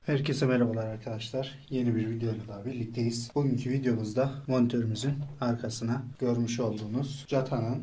Herkese merhabalar arkadaşlar. Yeni bir videoyla daha birlikteyiz. Bugünkü videomuzda monitörümüzün arkasına görmüş olduğunuz Jata'nın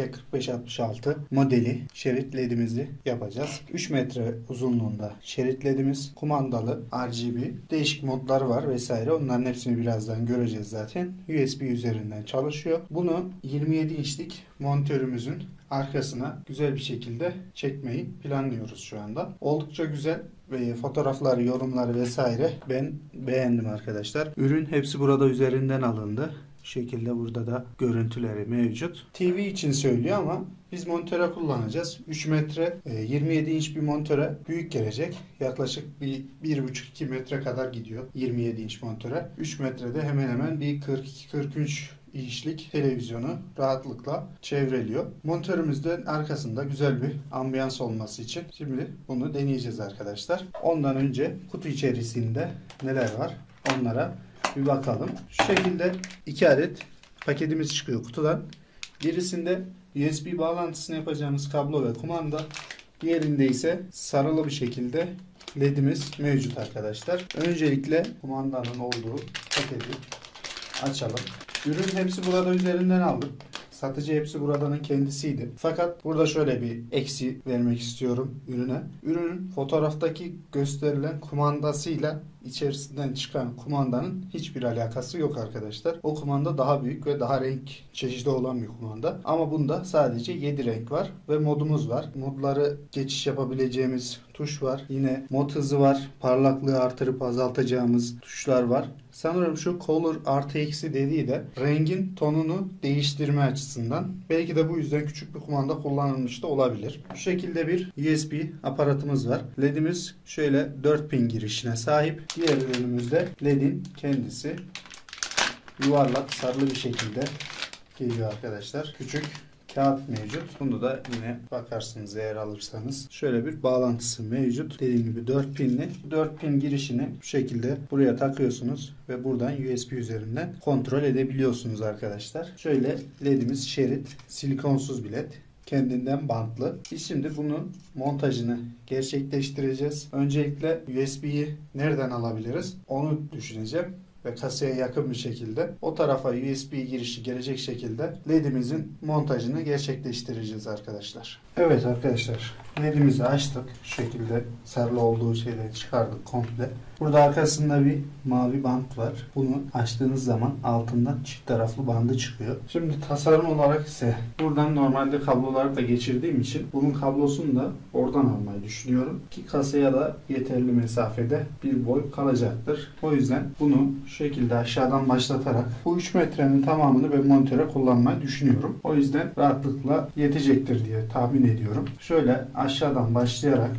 GT4566 modeli şerit ledimizi yapacağız. 3 metre uzunluğunda şerit ledimiz, kumandalı RGB, değişik modları var vesaire. Onların hepsini birazdan göreceğiz zaten. USB üzerinden çalışıyor. Bunu 27 inçlik monitörümüzün arkasına güzel bir şekilde çekmeyi planlıyoruz şu anda. Oldukça güzel ve fotoğrafları, yorumları vesaire ben beğendim arkadaşlar. Ürün hepsi burada üzerinden alındı. Bu şekilde burada da görüntüleri mevcut. TV için söylüyor ama biz monitöre kullanacağız. 3 metre 27 inç bir monitöre büyük gelecek. Yaklaşık bir 1,5-2 metre kadar gidiyor 27 inç monitöre. 3 metrede hemen hemen bir 42-43 inçlik televizyonu rahatlıkla çevreliyor. Monitörümüzün arkasında güzel bir ambiyans olması için şimdi bunu deneyeceğiz arkadaşlar. Ondan önce kutu içerisinde neler var onlara bir bakalım. Şu şekilde 2 adet paketimiz çıkıyor kutudan. Birisinde USB bağlantısını yapacağımız kablo ve kumanda. Diğerinde ise sarılı bir şekilde ledimiz mevcut arkadaşlar. Öncelikle kumandanın olduğu paketi açalım. Ürün hepsi burada üzerinden aldık. Satıcı hepsi buradanın kendisiydi. Fakat burada şöyle bir eksi vermek istiyorum ürüne. Ürünün fotoğraftaki gösterilen kumandasıyla içerisinden çıkan kumandanın hiçbir alakası yok arkadaşlar. O kumanda daha büyük ve daha renk çeşidi olan bir kumanda. Ama bunda sadece 7 renk var ve modumuz var. Modları geçiş yapabileceğimiz tuş var. Yine mod hızı var. Parlaklığı artırıp azaltacağımız tuşlar var. Sanırım şu color artı eksi dediği de rengin tonunu değiştirme açısından. Belki de bu yüzden küçük bir kumanda kullanılmış da olabilir. Şu şekilde bir USB aparatımız var. LED'imiz şöyle 4 pin girişine sahip. Diğer ürünümüzde LED'in kendisi yuvarlak sarılı bir şekilde geliyor arkadaşlar. Küçük kağıt mevcut. Bunu da yine bakarsınız eğer alırsanız. Şöyle bir bağlantısı mevcut. Dediğim gibi 4 pinli. 4 pin girişini bu şekilde buraya takıyorsunuz ve buradan USB üzerinden kontrol edebiliyorsunuz arkadaşlar. Şöyle ledimiz şerit, silikonsuz bir led. Kendinden bantlı. Biz şimdi bunun montajını gerçekleştireceğiz. Öncelikle USB'yi nereden alabiliriz? Onu düşüneceğim. Ve kasaya yakın bir şekilde o tarafa USB girişi gelecek şekilde ledimizin montajını gerçekleştireceğiz arkadaşlar. Evet arkadaşlar, ledimizi açtık. Şu şekilde sarılı olduğu şeyleri çıkardık komple. Burada arkasında bir mavi bant var. Bunu açtığınız zaman altından çift taraflı bandı çıkıyor. Şimdi tasarım olarak ise buradan normalde kabloları da geçirdiğim için bunun kablosunu da oradan almayı düşünüyorum. Ki kasaya da yeterli mesafede bir boy kalacaktır. O yüzden bunu şu şekilde aşağıdan başlatarak bu 3 metrenin tamamını ben monitöre kullanmayı düşünüyorum. O yüzden rahatlıkla yetecektir diye tahmin ediyorum. Şöyle aşağıdan başlayarak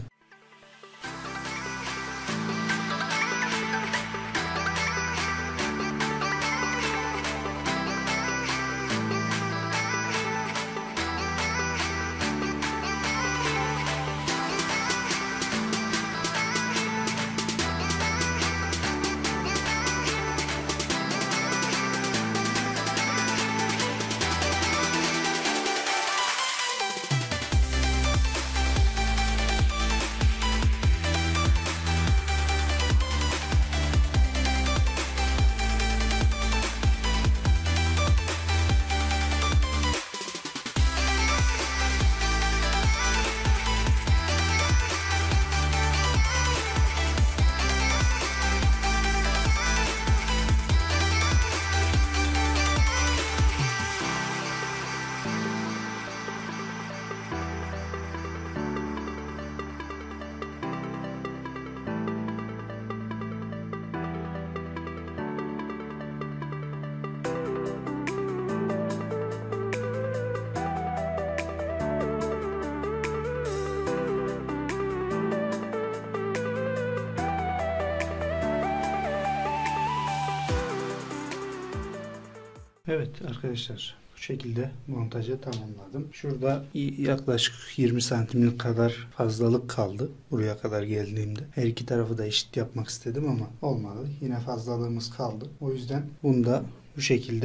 evet arkadaşlar bu şekilde montajı tamamladım. Şurada yaklaşık 20 santimlik kadar fazlalık kaldı buraya kadar geldiğimde. Her iki tarafı da eşit yapmak istedim ama olmadı. Yine fazlalığımız kaldı. O yüzden bunu da bu şekilde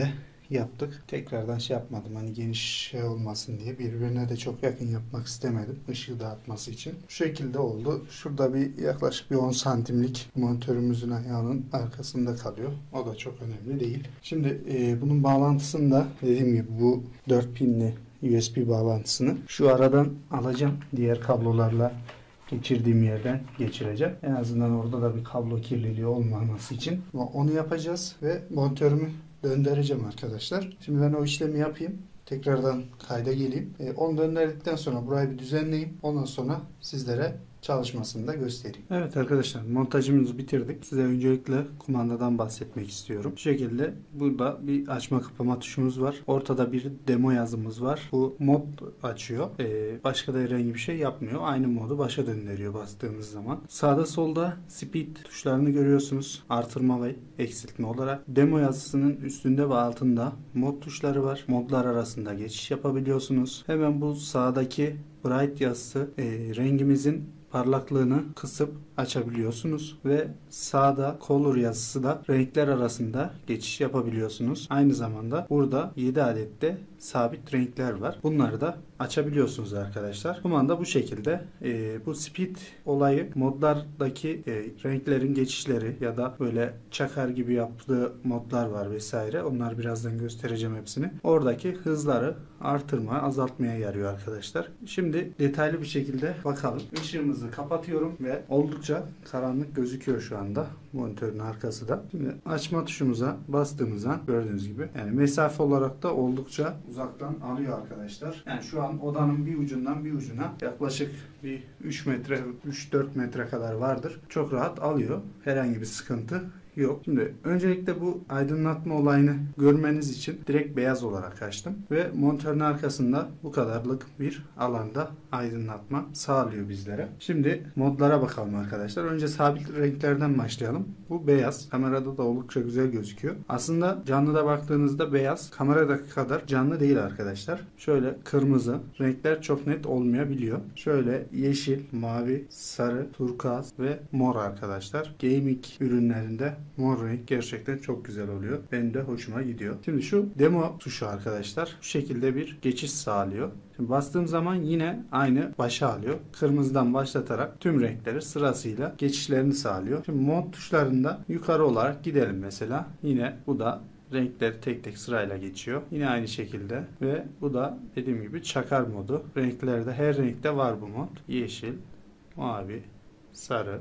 yaptık. Tekrardan şey yapmadım, hani geniş şey olmasın diye, birbirine de çok yakın yapmak istemedim ışığı dağıtması için. Bu şekilde oldu. Şurada bir yaklaşık bir 10 santimlik monitörümüzün ayağının arkasında kalıyor. O da çok önemli değil. Şimdi bunun bağlantısını da dediğim gibi bu 4 pinli USB bağlantısını şu aradan alacağım. Diğer kablolarla geçirdiğim yerden geçireceğim. En azından orada da bir kablo kirliliği olmaması için. Onu yapacağız ve monitörümü döndüreceğim arkadaşlar. Şimdi ben o işlemi yapayım. Tekrardan kayda geleyim. Onu döndürdükten sonra burayı bir düzenleyeyim. Ondan sonra sizlere çalışmasını da göstereyim. Evet arkadaşlar, montajımızı bitirdik. Size öncelikle kumandadan bahsetmek istiyorum. Bu şekilde burada bir açma kapama tuşumuz var. Ortada bir demo yazımız var. Bu mod açıyor. Başka da herhangi bir şey yapmıyor. Aynı modu başa döndürüyor bastığınız zaman. Sağda solda speed tuşlarını görüyorsunuz. Artırma ve eksiltme olarak. Demo yazısının üstünde ve altında mod tuşları var. Modlar arasında geçiş yapabiliyorsunuz. Hemen bu sağdaki bright yazısı rengimizin parlaklığını kısıp açabiliyorsunuz ve sağda color yazısı da renkler arasında geçiş yapabiliyorsunuz. Aynı zamanda burada 7 adet de sabit renkler var. Bunları da açabiliyorsunuz arkadaşlar. Kumanda bu şekilde. Bu speed olayı modlardaki renklerin geçişleri ya da böyle çakar gibi yaptığı modlar var vesaire. Onları birazdan göstereceğim hepsini. Oradaki hızları artırma, azaltmaya yarıyor arkadaşlar. Şimdi detaylı bir şekilde bakalım. Işığımızı kapatıyorum ve oldukça karanlık gözüküyor şu anda monitörün arkası da. Şimdi açma tuşumuza bastığımız an gördüğünüz gibi, yani mesafe olarak da oldukça uzaktan alıyor arkadaşlar. Yani şu an odanın bir ucundan bir ucuna yaklaşık bir 3 metre, 3-4 metre kadar vardır. Çok rahat alıyor. Herhangi bir sıkıntı yok. Şimdi öncelikle bu aydınlatma olayını görmeniz için direkt beyaz olarak açtım ve monitörün arkasında bu kadarlık bir alanda aydınlatma sağlıyor bizlere. Şimdi modlara bakalım arkadaşlar. Önce sabit renklerden başlayalım. Bu beyaz. Kamerada da oldukça güzel gözüküyor. Aslında canlıda baktığınızda beyaz kameradaki kadar canlı değil arkadaşlar. Şöyle kırmızı renkler çok net olmayabiliyor. Şöyle yeşil, mavi, sarı, turkuaz ve mor arkadaşlar. Gaming ürünlerinde mor renk gerçekten çok güzel oluyor. Benim de hoşuma gidiyor. Şimdi şu demo tuşu arkadaşlar şu şekilde bir geçiş sağlıyor. Şimdi bastığım zaman yine aynı başa alıyor. Kırmızıdan başlatarak tüm renkleri sırasıyla geçişlerini sağlıyor. Şimdi mod tuşlarında yukarı olarak gidelim mesela. Yine bu da renkleri tek tek sırayla geçiyor. Yine aynı şekilde ve bu da dediğim gibi çakar modu. Renklerde her renkte var bu mod. Yeşil, mavi, sarı,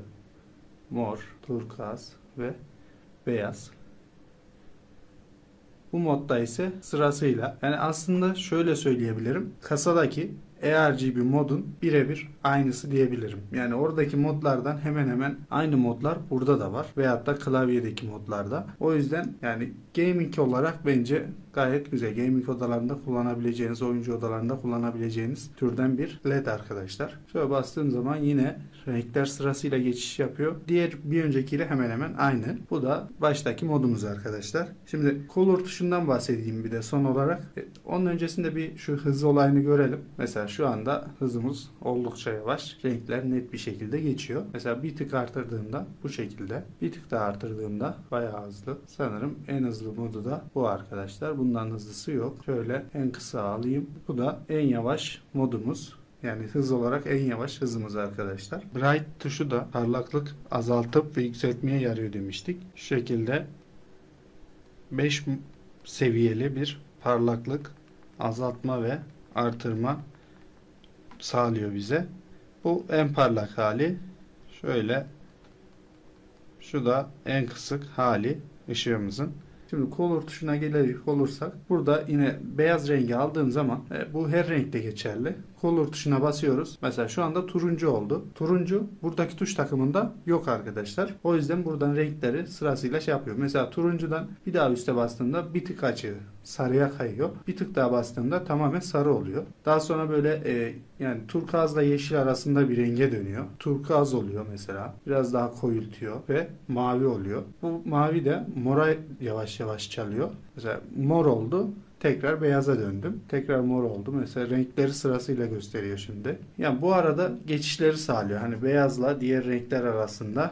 mor, turkuaz ve beyaz. Bu modda ise sırasıyla, yani aslında şöyle söyleyebilirim. Kasadaki ARGB modun birebir aynısı diyebilirim. Yani oradaki modlardan hemen hemen aynı modlar burada da var. Veyahut da klavyedeki modlarda. O yüzden yani gaming olarak bence gayet güzel. Gaming odalarında kullanabileceğiniz, oyuncu odalarında kullanabileceğiniz türden bir LED arkadaşlar. Şöyle bastığım zaman yine renkler sırasıyla geçiş yapıyor. Diğer bir öncekiyle hemen hemen aynı. Bu da baştaki modumuz arkadaşlar. Şimdi color tuşundan bahsedeyim bir de son olarak. Onun öncesinde bir şu hız olayını görelim. Mesela şu anda hızımız oldukça yavaş. Renkler net bir şekilde geçiyor. Mesela bir tık artırdığımda bu şekilde. Bir tık daha artırdığımda bayağı hızlı. Sanırım en hızlı modu da bu arkadaşlar. Bundan hızlısı yok. Şöyle en kısa alayım. Bu da en yavaş modumuz. Yani hız olarak en yavaş hızımız arkadaşlar. Bright tuşu da parlaklık azaltıp ve yükseltmeye yarıyor demiştik. Şu şekilde 5 seviyeli bir parlaklık azaltma ve artırma sağlıyor bize. Bu en parlak hali. Şöyle şu da en kısık hali ışığımızın. Şimdi color tuşuna gelecek olursak burada yine beyaz rengi aldığım zaman bu her renkte geçerli. Color tuşuna basıyoruz. Mesela şu anda turuncu oldu. Turuncu buradaki tuş takımında yok arkadaşlar. O yüzden buradan renkleri sırasıyla şey yapıyor. Mesela turuncudan bir daha üste bastığımda bir tık açığı sarıya kayıyor. Bir tık daha bastığımda tamamen sarı oluyor. Daha sonra böyle yani turkuazla yeşil arasında bir renge dönüyor. Turkuaz oluyor mesela. Biraz daha koyultuyor ve mavi oluyor. Bu mavi de mora yavaş yavaş çalıyor. Mesela mor oldu. Tekrar beyaza döndüm. Tekrar mor oldu. Mesela renkleri sırasıyla gösteriyor şimdi. Yani bu arada geçişleri sağlıyor. Hani beyazla diğer renkler arasında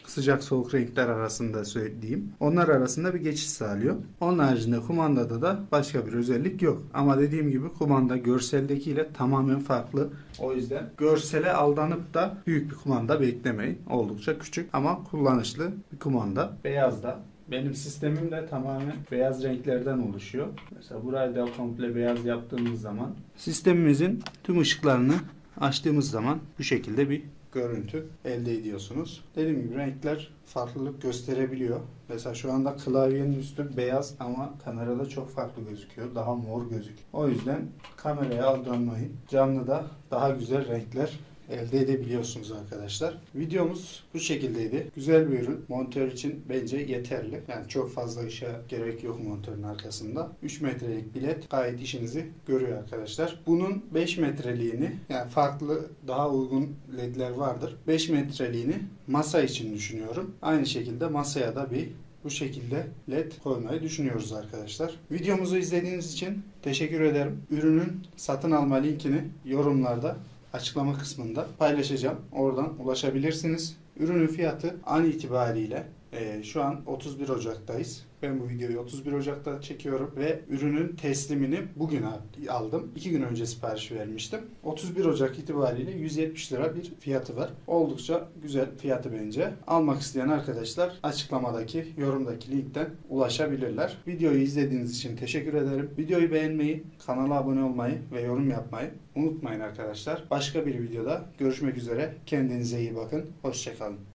sıcak soğuk renkler arasında söyleyeyim. Onlar arasında bir geçiş sağlıyor. Onun haricinde kumandada da başka bir özellik yok. Ama dediğim gibi kumanda görseldekiyle tamamen farklı. O yüzden görsele aldanıp da büyük bir kumanda beklemeyin. Oldukça küçük ama kullanışlı bir kumanda. Beyaz da. Benim sistemim de tamamen beyaz renklerden oluşuyor. Mesela burayı da komple beyaz yaptığımız zaman sistemimizin tüm ışıklarını açtığımız zaman bu şekilde bir görüntü elde ediyorsunuz. Dediğim gibi renkler farklılık gösterebiliyor. Mesela şu anda klavyenin üstü beyaz ama kamerada çok farklı gözüküyor. Daha mor gözüküyor. O yüzden kameraya aldanmayın. Canlıda daha güzel renkler elde edebiliyorsunuz arkadaşlar. Videomuz bu şekildeydi. Güzel bir ürün. Monitör için bence yeterli. Yani çok fazla işe gerek yok monitörün arkasında. 3 metrelik bilet gayet işinizi görüyor arkadaşlar. Bunun 5 metreliğini, yani farklı daha uygun ledler vardır. 5 metreliğini masa için düşünüyorum. Aynı şekilde masaya da bu şekilde led koymayı düşünüyoruz arkadaşlar. Videomuzu izlediğiniz için teşekkür ederim. Ürünün satın alma linkini yorumlarda, açıklama kısmında paylaşacağım. Oradan ulaşabilirsiniz. Ürünün fiyatı an itibariyle şu an 31 Ocak'tayız. Ben bu videoyu 31 Ocak'ta çekiyorum ve ürünün teslimini bugün aldım. 2 gün önce sipariş vermiştim. 31 Ocak itibariyle 170 lira bir fiyatı var. Oldukça güzel fiyatı bence. Almak isteyen arkadaşlar açıklamadaki, yorumdaki linkten ulaşabilirler. Videoyu izlediğiniz için teşekkür ederim. Videoyu beğenmeyi, kanala abone olmayı ve yorum yapmayı unutmayın arkadaşlar. Başka bir videoda görüşmek üzere. Kendinize iyi bakın. Hoşça kalın.